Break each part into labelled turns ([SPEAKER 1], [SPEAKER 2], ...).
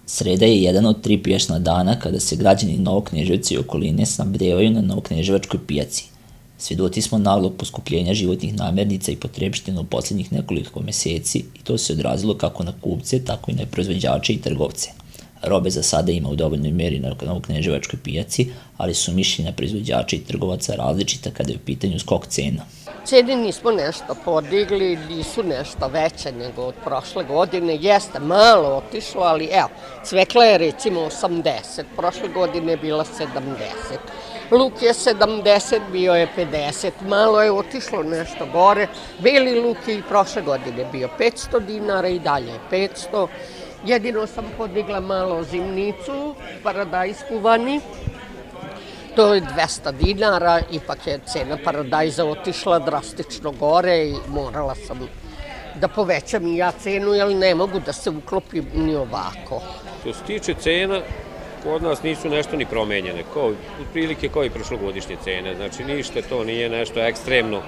[SPEAKER 1] Sreda je jedan od 3 pijašna dana kada se građani Novog Kneževca i okoline snabdevaju na Novokneževačkoj pijaci. Svedoci smo naglog poskupljenja životnih namirnica i potrepština u poslednjih nekoliko meseci i to se odrazilo kako na kupce, tako i na proizvođače i trgovce. Robe za sada ima u dovoljnoj meri na Novokneževačkoj pijaci, ali su mišljenja proizvođača i trgovaca različita kada je u pitanju skok cena.
[SPEAKER 2] Cene nismo nešto podigli, nisu nešto veće nego od prošle godine. Jeste malo otišlo, ali evo, cvekla je recimo 80, prošle godine je bila 70. Luk je 70, bio je 50, malo je otišlo nešto gore. Beli luk je i prošle godine bio 500 dinara i dalje je 500. Jedino sam podigla malo zimnicu, paradajz kuvani. To je 200 dinara, ipak je cena paradajza otišla drastično gore i morala sam da povećam i ja cenu, jer ne mogu da se uklopim ni ovako.
[SPEAKER 3] Što se tiče cena, kod nas nisu nešto ni promenjene, otprilike kao i prošlogodišnje cene. Znači ništa to nije nešto ekstremno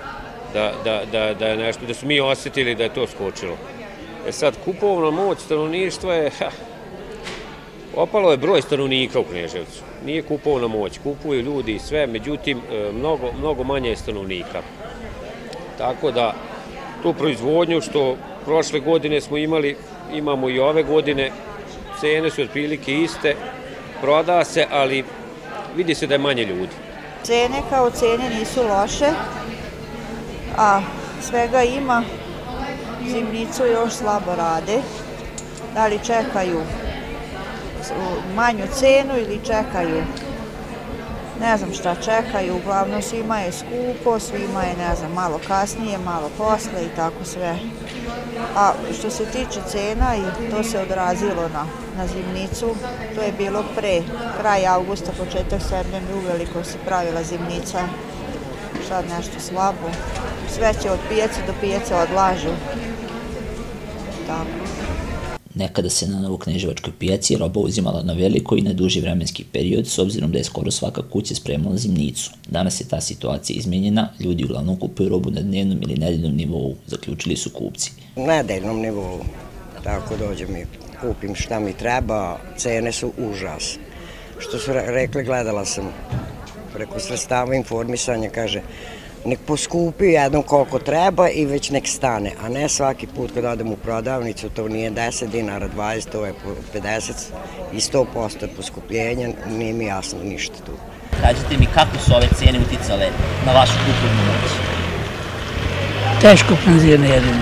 [SPEAKER 3] da su mi osetili da je to skočilo. Sad, kupovna moć stanovništva je... Opalo je broj stanovnika u Kneževcu, nije kupovna moć, kupuju ljudi i sve, međutim, mnogo manje je stanovnika. Tako da, tu proizvodnju što prošle godine smo imali, imamo i ove godine, cene su otprilike iste, proda se, ali vidi se da je manje ljudi.
[SPEAKER 4] Cene kao cene nisu loše, a svega ima, zimnicu još slabo rade, da li čekaju manju cenu ili čekaju, ne znam šta čekaju, uglavnom svima je skupo, svima je, ne znam, malo kasnije, malo posle i tako sve. A što se tiče cena, i to se odrazilo na zimnicu, to je bilo pre, kraj avgusta, početak septembra, uveliko se pravila zimnica, sad nešto slabo. Sve će od pijace do pijace odlažu. Tako.
[SPEAKER 1] Nekada se na Novokneževačkoj pijaci roba uzimala na veliko i na duži vremenski period, s obzirom da je skoro svaka kuća spremala zimnicu. Danas je ta situacija izmenjena, ljudi uglavnom kupuju robu na dnevnom ili nedeljnom nivou, zaključili su kupci.
[SPEAKER 5] Na nedeljnom nivou, tako dođem i kupim šta mi treba, cene su užas. Što su rekli, gledala sam preko sredstava informisanja, kaže, nek poskupi jednom koliko treba i već nek stane, a ne svaki put kad odem u prodavnicu, to nije 10 dinara, 20, to je 50 i 100% poskupljenja, nije mi jasno ništa tu.
[SPEAKER 1] Kažite mi kako su ove cene uticale na vašu kupovnu moć?
[SPEAKER 6] Teško penzionerima.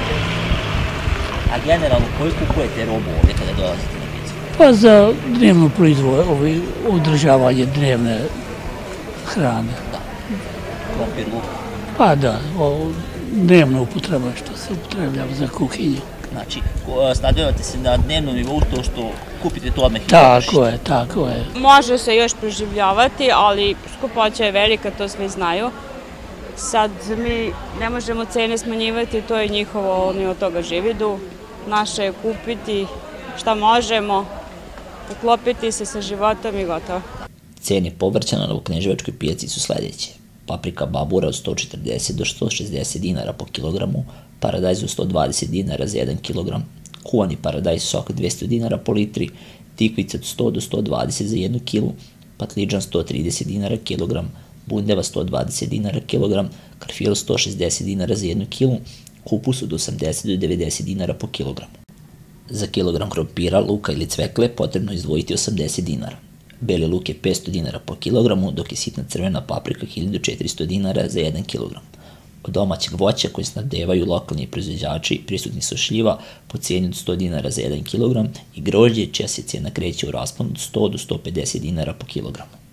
[SPEAKER 1] A generalno, koji kupujete robu ovdje kada dolazite na pijacu?
[SPEAKER 6] Pa za dnevno održavanje dnevne hrane.
[SPEAKER 1] Krompir, luk?
[SPEAKER 6] Pa da, dnevna upotreba što se upotrebljava za kuhinju.
[SPEAKER 1] Znači, snabdevate se na dnevnom nivou to što kupite to odmah i
[SPEAKER 6] potrošite. Tako je.
[SPEAKER 7] Može se još preživljavati, ali skupoća je velika, to svi znaju. Sad mi ne možemo cene smanjivati, to je njihovo, oni od toga žividu. Naše je kupiti šta možemo, uklopiti se sa životom i gotovo.
[SPEAKER 1] Cene povrća na Novokneževačkoj pijaci su sledeće. Paprika babura od 140 do 160 dinara po kilogramu, paradajz od 120 dinara za 1 kilogram, kuvani paradajz sok 200 dinara po litri, tikvica od 100 do 120 za 1 kilu, patliđan 130 dinara kilogram, bundeva 120 dinara kilogram, karfil 160 dinara za 1 kilu, kupus od 80 do 90 dinara po kilogramu. Za kilogram krompira, luka ili cvekle potrebno izdvojiti 80 dinara. Beli luk je 500 dinara po kilogramu, dok je sitna crvena paprika 1400 dinara za 1 kilogram. Od domaćeg voća koje snabdevaju lokalni proizvođači prisutni su šljiva po cijeni od 100 dinara za 1 kilogram i grožđe čija se cijena kreće u rasponu od 100 do 150 dinara po kilogramu.